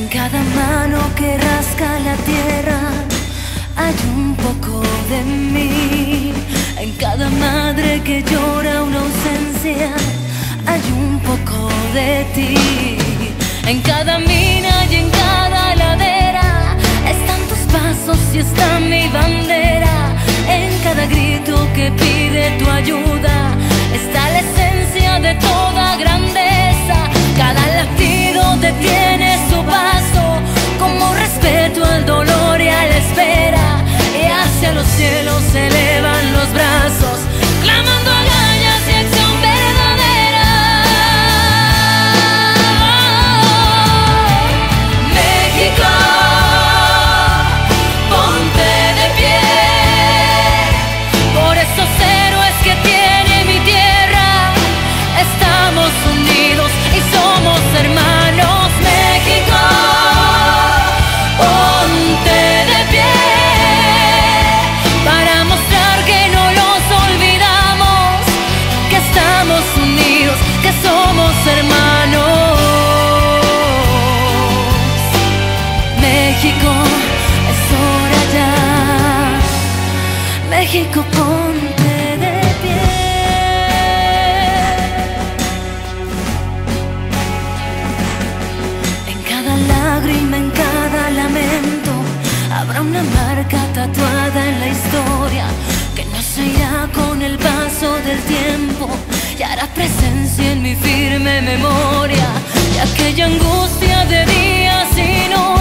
cada mano que rasca la tierra hay un poco de mí. En cada madre que llora una ausencia hay un poco de ti. En cada mina y en cada ladera están tus pasos y está mi bandera. En cada grito que pide tu ayuda está la esencia de toda grandeza. Cada latido detiene su paso como respeto al dolor y a la espera. Y hacia los cielos se elevan los brazos, clamando agallas y acción verdadera. México, ponte de pie por esos héroes que tiene mi tierra. Estamos unidos y somos hermanos. México, ponte de pie para mostrar que no los olvidamos, que estamos unidos, que somos hermanos. México, es hora ya. México, ponte de pie. En cada lágrima, en cada lamento habrá una marca tatuada en la historia que no se irá con el paso del tiempo y hará presencia en mi firme memoria de aquella angustia de días y noches.